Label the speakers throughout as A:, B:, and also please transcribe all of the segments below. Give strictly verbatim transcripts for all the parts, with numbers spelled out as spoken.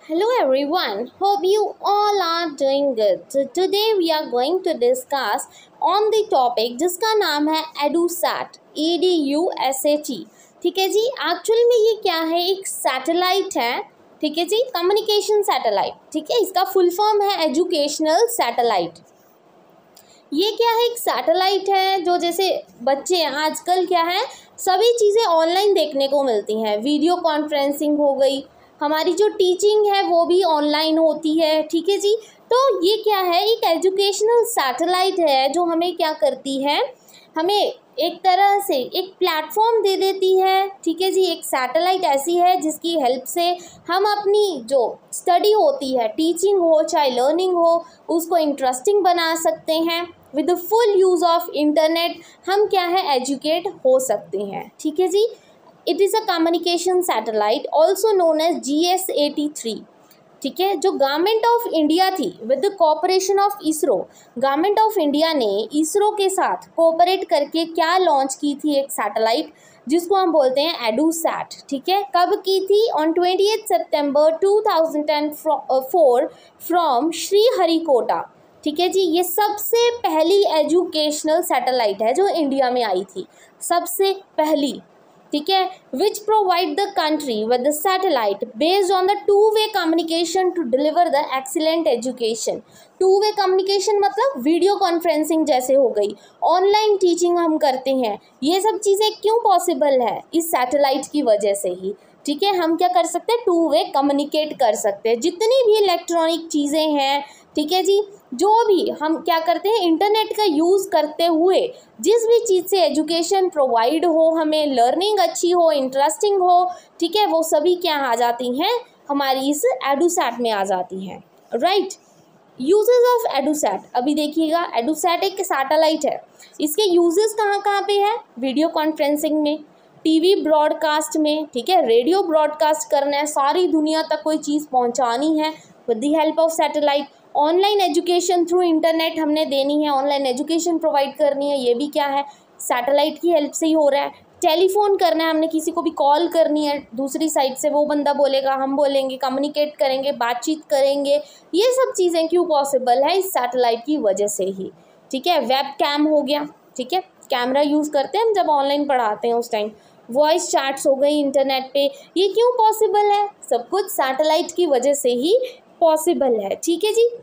A: Hello everyone, hope you all are doing good. So today we are going to discuss on the topic जिसका नाम है EduSat, E D U S A T. ठीक है जी, actually में ये क्या है, एक सैटेलाइट है. ठीक है जी, कम्युनिकेशन सैटेलाइट. ठीक है, इसका फुल फॉर्म है एजुकेशनल सैटेलाइट. ये क्या है, एक सैटेलाइट है जो जैसे बच्चे आजकल क्या है, सभी चीज़ें ऑनलाइन देखने को मिलती हैं. वीडियो कॉन्फ्रेंसिंग हो गई, हमारी जो टीचिंग है वो भी ऑनलाइन होती है. ठीक है जी, तो ये क्या है, एक एजुकेशनल सैटेलाइट है जो हमें क्या करती है, हमें एक तरह से एक प्लेटफॉर्म दे देती है. ठीक है जी, एक सैटेलाइट ऐसी है जिसकी हेल्प से हम अपनी जो स्टडी होती है, टीचिंग हो चाहे लर्निंग हो, उसको इंटरेस्टिंग बना सकते हैं. With the full use of internet हम क्या है, एजुकेट हो सकते हैं. ठीक है जी, it is a communication satellite also known as G S A T three. ठीक है, जो गवर्नमेंट ऑफ इंडिया थी with the cooperation of ISRO, government of India ने इसरो के साथ कोऑपरेट करके क्या लॉन्च की थी, एक सैटेलाइट जिसको हम बोलते हैं एडूसैट. ठीक है, कब की थी, on twenty eight September two thousand four from Sriharikota. ठीक है जी, ये सबसे पहली एजुकेशनल सैटेलाइट है जो इंडिया में आई थी, सबसे पहली. ठीक है, which provide the country with the satellite based on the two way communication to deliver the excellent education. Two way communication मतलब वीडियो कॉन्फ्रेंसिंग जैसे हो गई, ऑनलाइन टीचिंग हम करते हैं, ये सब चीज़ें क्यों पॉसिबल है, इस सैटेलाइट की वजह से ही. ठीक है, हम क्या कर सकते हैं, टू वे कम्युनिकेट कर सकते हैं. जितनी भी इलेक्ट्रॉनिक चीज़ें हैं, ठीक है जी, जो भी हम क्या करते हैं, इंटरनेट का यूज़ करते हुए जिस भी चीज़ से एजुकेशन प्रोवाइड हो, हमें लर्निंग अच्छी हो, इंटरेस्टिंग हो, ठीक है, वो सभी क्या आ जाती हैं, हमारी इस एडूसैट में आ जाती हैं. Right, usages of EDUSAT. अभी देखिएगा, एडूसैट एक सैटेलाइट है, इसके यूजेस कहाँ कहाँ पे है, वीडियो कॉन्फ्रेंसिंग में, टीवी ब्रॉडकास्ट में. ठीक है, रेडियो ब्रॉडकास्ट करना है, सारी दुनिया तक कोई चीज़ पहुंचानी है with the help of satellite. Online education through internet हमने देनी है, ऑनलाइन एजुकेशन प्रोवाइड करनी है, ये भी क्या है, सैटेलाइट की हेल्प से ही हो रहा है. टेलीफोन करना है, हमने किसी को भी कॉल करनी है दूसरी साइड से, वो बंदा बोलेगा, हम बोलेंगे, कम्युनिकेट करेंगे, बातचीत करेंगे. ये सब चीज़ें क्यों पॉसिबल है, इस सैटेलाइट की वजह से ही. ठीक है, वेब कैम हो गया. ठीक है, कैमरा यूज़ करते हैं हम जब ऑनलाइन पढ़ाते हैं उस टाइम. वॉइस चैट्स हो गई इंटरनेट पे, ये क्यों पॉसिबल है, सब कुछ सैटेलाइट की वजह से ही पॉसिबल है. ठीक है जी,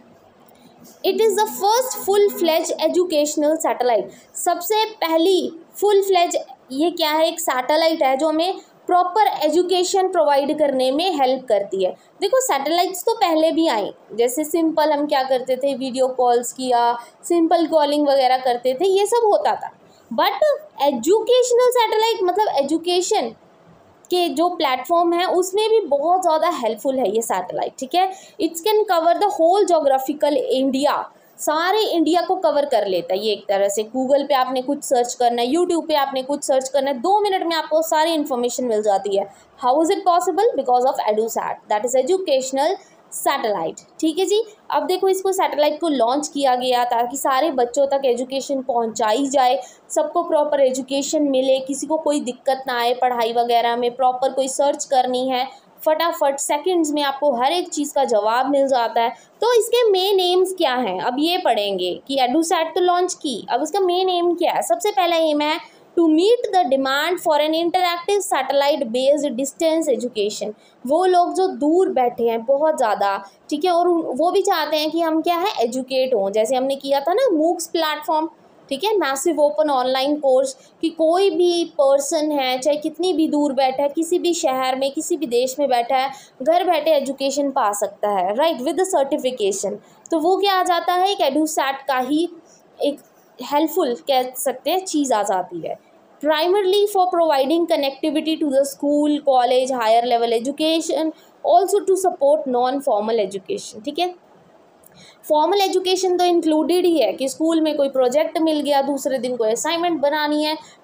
A: it is the first full fledge educational satellite. सबसे पहली फुल फ्लेज ये क्या है, एक सैटेलाइट है जो हमें प्रॉपर एजुकेशन प्रोवाइड करने में हेल्प करती है. देखो, सैटेलाइट्स तो पहले भी आई, जैसे सिंपल हम क्या करते थे, वीडियो कॉल्स किया, सिंपल कॉलिंग वगैरह करते थे, ये सब होता था. बट एजुकेशनल सैटेलाइट मतलब एजुकेशन के जो प्लेटफॉर्म है उसमें भी बहुत ज़्यादा हेल्पफुल है ये सैटेलाइट. ठीक है, it's can cover the whole geographical India, सारे इंडिया को कवर कर लेता है ये एक तरह से. गूगल पे आपने कुछ सर्च करना है, यूट्यूब पे आपने कुछ सर्च करना है, दो मिनट में आपको सारी इन्फॉर्मेशन मिल जाती है. How is it possible, because of EDUSAT, that is educational satellite. ठीक है जी, अब देखो, इसको सैटेलाइट को लॉन्च किया गया ताकि सारे बच्चों तक एजुकेशन पहुंचाई जाए, सबको प्रॉपर एजुकेशन मिले, किसी को कोई दिक्कत ना आए पढ़ाई वगैरह में. प्रॉपर कोई सर्च करनी है, फटाफट सेकंड्स में आपको हर एक चीज़ का जवाब मिल जाता है. तो इसके मेन एम्स क्या हैं, अब ये पढ़ेंगे कि एडूसैट तो लॉन्च की, अब इसका मेन एम क्या है. सबसे पहला एम है to meet the demand for an interactive satellite based distance education. वो लोग जो दूर बैठे हैं बहुत ज़्यादा, ठीक है, और वो भी चाहते हैं कि हम क्या है, एजुकेट हों. जैसे हमने किया था ना मूक्स प्लेटफॉर्म, ठीक है, मैसिव ओपन ऑनलाइन कोर्स, कि कोई भी पर्सन है चाहे कितनी भी दूर बैठा है, किसी भी शहर में, किसी भी देश में बैठा है, घर बैठे एजुकेशन पा सकता है. Right, with certification. तो वो क्या आ जाता है, एक एडूसैट का ही एक हेल्पफुल कह सकते हैं चीज़ आ जाती है. Primarily for providing connectivity to the school, college, higher level education, also to support non formal education. ठीक है, फॉर्मल एजुकेशन तो इंक्लूडेड ही है कि स्कूल में कोई प्रोजेक्ट मिल गया, दूसरे दिन कोई असाइनमेंट बनानी है,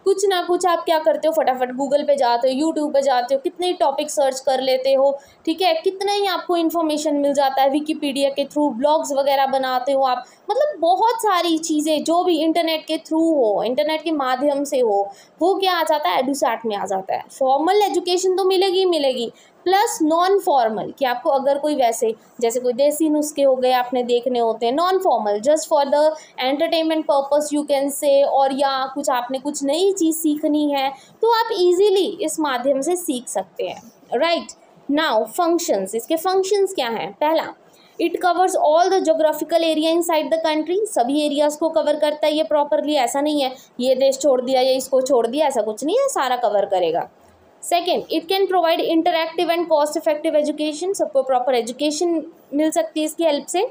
A: कुछ ना कुछ आप क्या करते हो, फटाफट गूगल पे जाते हो, यूट्यूब पे जाते हो, कितने टॉपिक सर्च कर लेते हो, ठीक है, कितना ही आपको इन्फॉर्मेशन मिल जाता है विकिपीडिया के थ्रू, ब्लॉग्स वगैरह बनाते हो आप, मतलब बहुत सारी चीज़ें जो भी इंटरनेट के थ्रू हो, इंटरनेट के माध्यम से हो, वो क्या आ जाता है, एडुसैट में आ जाता है। फॉर्मल एजुकेशन तो मिलेगी मिलेगी, प्लस नॉन फॉर्मल कि आपको अगर कोई वैसे जैसे कोई देसी नुस्खे हो गए आपने देखने होते हैं, non formal just for the entertainment purpose you can say, और या कुछ आपने कुछ नई चीज़ सीखनी है तो आप इजीली इस माध्यम से सीख सकते हैं। राइट नाउ फंक्शंस, इसके फंक्शंस क्या हैं। पहला, it covers all the geographical area inside the country, सभी एरियाज़ को कवर करता है ये प्रॉपरली, ऐसा नहीं है ये देश छोड़ दिया या इसको छोड़ दिया, ऐसा कुछ नहीं है, सारा कवर करेगा। Second, it can provide interactive and cost effective education, सबको प्रॉपर एजुकेशन मिल सकती है इसकी हेल्प से।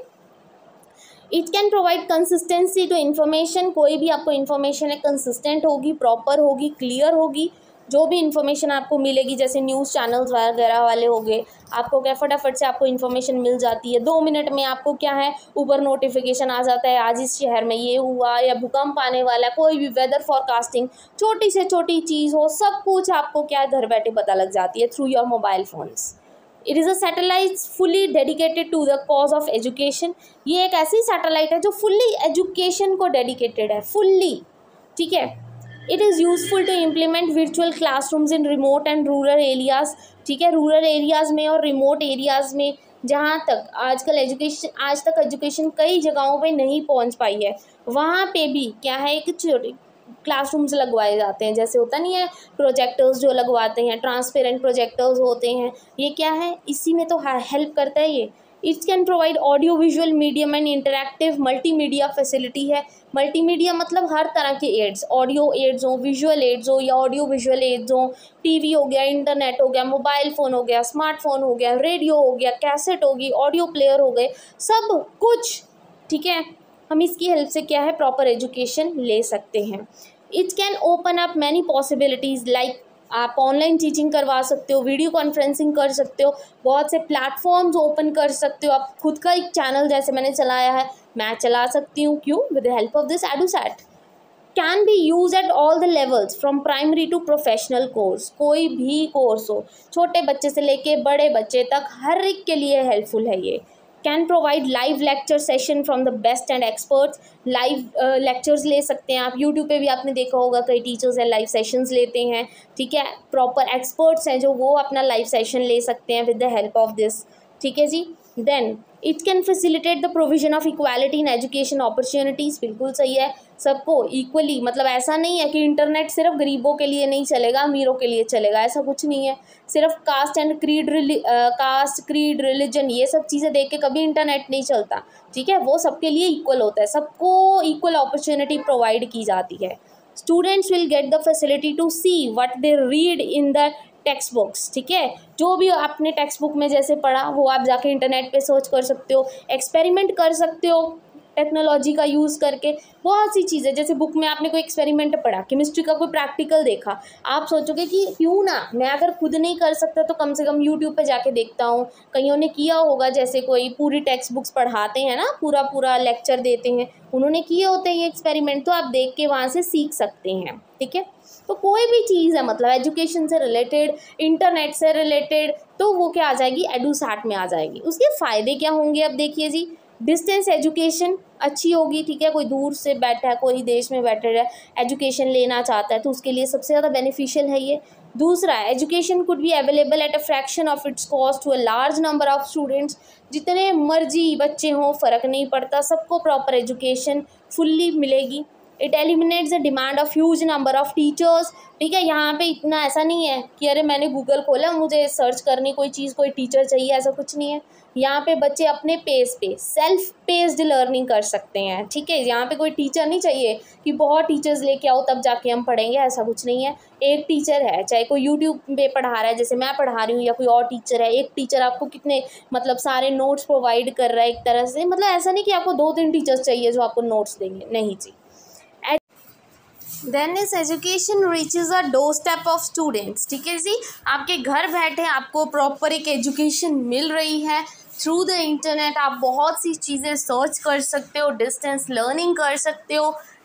A: It can provide consistency to information, कोई भी आपको इन्फॉर्मेशन है कंसिस्टेंट होगी, प्रॉपर होगी, क्लियर होगी, जो भी इन्फॉर्मेशन आपको मिलेगी, जैसे न्यूज़ चैनल्स वगैरह वाले हो गए, आपको क्या फटाफट से आपको इन्फॉर्मेशन मिल जाती है, दो मिनट में आपको क्या है ऊपर नोटिफिकेशन आ जाता है, आज इस शहर में ये हुआ या भूकंप आने वाला, कोई भी वेदर फॉरकास्टिंग, छोटी से छोटी चीज़ हो, सब कुछ आपको क्या है घर बैठे पता लग जाती है through your mobile phones. It is a satellite fully dedicated to the cause of education, ये एक ऐसी सैटेलाइट है जो फुल्ली एजुकेशन को डेडिकेटेड है, फुल्ली, ठीक है। It is useful to implement virtual classrooms in remote and rural areas, ठीक है, रूरल एरियाज़ में और रिमोट एरियाज़ में जहाँ तक आजकल एजुकेशन आज तक एजुकेशन कई जगहों पे नहीं पहुँच पाई है, वहाँ पे भी क्या है एक छोटी क्लासरूम्स लगवाए जाते हैं, जैसे होता नहीं है प्रोजेक्टर्स जो लगवाते हैं, ट्रांसपेरेंट प्रोजेक्टर्स होते हैं, ये क्या है इसी में तो हेल्प करता है ये। It can provide audio visual medium and interactive multimedia facility है, मल्टीमीडिया मतलब हर तरह के एड्स, ऑडियो एड्स हो, विजुअल एड्स हो या ऑडियो विजुअल एड्स हो, टीवी हो गया, इंटरनेट हो गया, मोबाइल फ़ोन हो गया, स्मार्टफोन हो गया, रेडियो हो गया, कैसेट होगी, ऑडियो प्लेयर हो गए, सब कुछ, ठीक है, हम इसकी हेल्प से क्या है प्रॉपर एजुकेशन ले सकते हैं। It can open up many possibilities like आप ऑनलाइन टीचिंग करवा सकते हो, वीडियो कॉन्फ्रेंसिंग कर सकते हो, बहुत से प्लेटफॉर्म्स ओपन कर सकते हो, आप खुद का एक चैनल जैसे मैंने चलाया है मैं चला सकती हूँ, क्यों, with the help of this EDUSAT. Can be use at all the levels from primary to professional course, कोई भी कोर्स हो, छोटे बच्चे से लेके बड़े बच्चे तक हर एक के लिए हेल्पफुल है ये। Can provide live lecture session from the best and experts, live lectures ले सकते हैं आप, यूट्यूब पे भी आपने देखा होगा कई टीचर्स हैं लाइव सेशंस लेते हैं, ठीक है, प्रॉपर एक्सपर्ट्स हैं जो वो अपना लाइव सेशन ले सकते हैं with the help of this, ठीक है जी। Then it can facilitate the provision of equality in education opportunities, बिल्कुल सही है, सबको इक्वली, मतलब ऐसा नहीं है कि इंटरनेट सिर्फ गरीबों के लिए नहीं चलेगा अमीरों के लिए चलेगा, ऐसा कुछ नहीं है, सिर्फ caste and creed caste creed religion ये सब चीज़ें देख के कभी इंटरनेट नहीं चलता, ठीक है, वो सबके लिए इक्वल होता है, सबको इक्वल अपॉर्चुनिटी प्रोवाइड की जाती है। Students will get the facility to see what they read in the text books, ठीक है, जो भी आपने टेक्स्ट बुक में जैसे पढ़ा वो आप जाके इंटरनेट पे सर्च कर सकते हो, एक्सपेरिमेंट कर सकते हो टेक्नोलॉजी का यूज़ करके, बहुत सी चीज़ें, जैसे बुक में आपने कोई एक्सपेरिमेंट पढ़ा, केमिस्ट्री का कोई प्रैक्टिकल देखा, आप सोचोगे कि क्यों ना मैं अगर खुद नहीं कर सकता तो कम से कम यूट्यूब पे जाके देखता हूँ, कईयों ने किया होगा, जैसे कोई पूरी टेक्स्ट बुक्स पढ़ाते हैं ना, पूरा पूरा लेक्चर देते हैं, उन्होंने किए होते हैं ये एक्सपेरिमेंट, तो आप देख के वहाँ से सीख सकते हैं, ठीक है। तो कोई भी चीज़ है मतलब एजुकेशन से रिलेटेड, इंटरनेट से रिलेटेड, तो वो क्या आ जाएगी एडुसैट में आ जाएगी। उसके फ़ायदे क्या होंगे अब देखिए जी, डिस्टेंस एजुकेशन अच्छी होगी, ठीक है, कोई दूर से बैठा है, कोई देश में बैठे है, एजुकेशन लेना चाहता है तो उसके लिए सबसे ज़्यादा बेनिफिशियल है ये। दूसरा, education could be available at a fraction of its cost to a large number of students, जितने मर्जी बच्चे हों फ़र्क नहीं पड़ता, सबको प्रॉपर एजुकेशन फुल्ली मिलेगी। It eliminates the demand of huge number of teachers, ठीक है, यहाँ पे इतना ऐसा नहीं है कि अरे मैंने गूगल खोला मुझे सर्च करनी कोई चीज़, कोई टीचर चाहिए, ऐसा कुछ नहीं है, यहाँ पे बच्चे अपने पेस पे सेल्फ पेस्ड लर्निंग कर सकते हैं, ठीक है, यहाँ पे कोई टीचर नहीं चाहिए कि बहुत टीचर्स लेके आओ तब जाके हम पढ़ेंगे, ऐसा कुछ नहीं है, एक टीचर है, चाहे कोई यूट्यूब पे पढ़ा रहा है जैसे मैं पढ़ा रही हूँ या कोई और टीचर है, एक टीचर आपको कितने मतलब सारे नोट्स प्रोवाइड कर रहा है एक तरह से, मतलब ऐसा नहीं कि आपको दो तीन टीचर्स चाहिए जो आपको नोट्स देंगे, नहीं जी। देन इस education reaches a door step of students, ठीक है जी, आपके घर बैठे आपको प्रॉपर एक एजुकेशन मिल रही है थ्रू द इंटरनेट, आप बहुत सी चीज़ें सर्च कर सकते हो, डिस्टेंस लर्निंग कर सकते हो,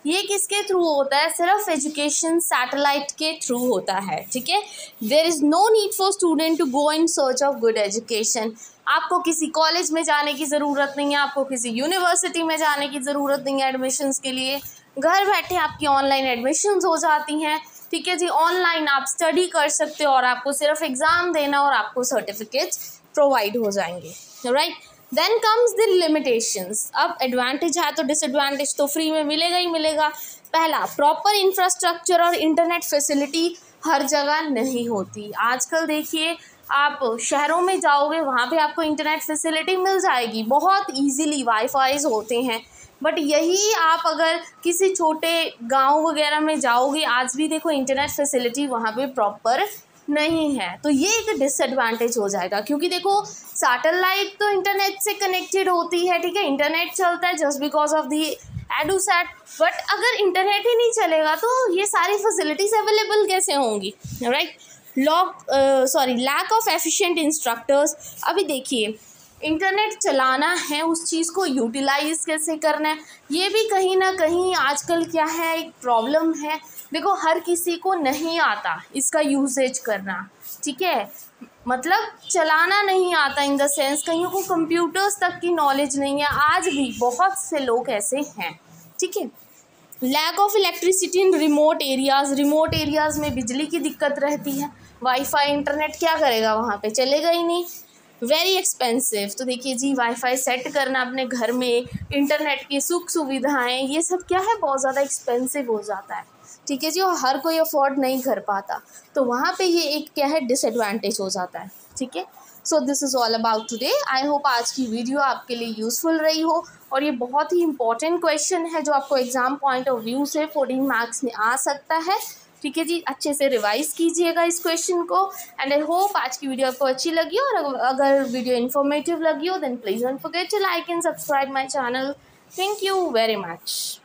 A: ये किसके थ्रू होता है? सिर्फ एजुकेशन सैटेलाइट के थ्रू होता है, ठीक है। There is no need for student to go in search of good education. आपको किसी कॉलेज में जाने की ज़रूरत नहीं है, आपको किसी यूनिवर्सिटी में जाने की ज़रूरत नहीं है एडमिशन्स के लिए। घर बैठे आपकी ऑनलाइन एडमिशन्स हो जाती हैं, ठीक है जी। ऑनलाइन आप स्टडी कर सकते हो और आपको सिर्फ एग्ज़ाम देना और आपको सर्टिफिकेट्स प्रोवाइड हो जाएंगे, right. Then comes the limitations. अब एडवांटेज है तो डिसएडवांटेज तो फ्री में मिलेगा ही मिलेगा। पहला, प्रॉपर इंफ्रास्ट्रक्चर और इंटरनेट फैसिलिटी हर जगह नहीं होती। आजकल देखिए आप शहरों में जाओगे वहाँ पे आपको इंटरनेट फैसिलिटी मिल जाएगी बहुत इजीली, वाईफाईज होते हैं। बट यही आप अगर किसी छोटे गांव वगैरह में जाओगे, आज भी देखो इंटरनेट फैसिलिटी वहाँ पे प्रॉपर नहीं है, तो ये एक डिसएडवांटेज हो जाएगा। क्योंकि देखो सैटेलाइट तो इंटरनेट से कनेक्टेड होती है, ठीक है, इंटरनेट चलता है just because of the EDUSAT. But अगर इंटरनेट ही नहीं चलेगा तो ये सारी फैसिलिटीज़ अवेलेबल कैसे होंगी, right. Lock sorry lack of efficient instructors. अभी देखिए इंटरनेट चलाना है, उस चीज़ को यूटिलाइज कैसे करना है, ये भी कहीं ना कहीं आजकल क्या है एक प्रॉब्लम है। देखो हर किसी को नहीं आता इसका यूसेज करना, ठीक है, मतलब चलाना नहीं आता इन द सेंस कईयों को कंप्यूटर्स तक की नॉलेज नहीं है, आज भी बहुत से लोग ऐसे हैं, ठीक है। Lack of electricity in remote areas. Remote areas में बिजली की दिक्कत रहती है, वाईफाई इंटरनेट क्या करेगा वहाँ पे, चलेगा ही नहीं। Very expensive. तो देखिए जी वाईफाई सेट करना अपने घर में, इंटरनेट की सुख सुविधाएं, ये सब क्या है बहुत ज़्यादा एक्सपेंसिव हो जाता है, ठीक है जी, और हर कोई अफोर्ड नहीं कर पाता, तो वहाँ पे ये एक क्या है डिसएडवांटेज हो जाता है, ठीक है। So this is all about today. I hope आज की वीडियो आपके लिए यूज़फुल रही हो, और ये बहुत ही इंपॉर्टेंट क्वेश्चन है जो आपको एग्जाम पॉइंट ऑफ व्यू से फोर्टीन मार्क्स में आ सकता है, ठीक है जी। अच्छे से रिवाइज कीजिएगा इस क्वेश्चन को, एंड आई होप आज की वीडियो आपको अच्छी लगी, और अगर वीडियो इन्फॉर्मेटिव लगी हो then please don't forget to like and subscribe my channel. Thank you very much.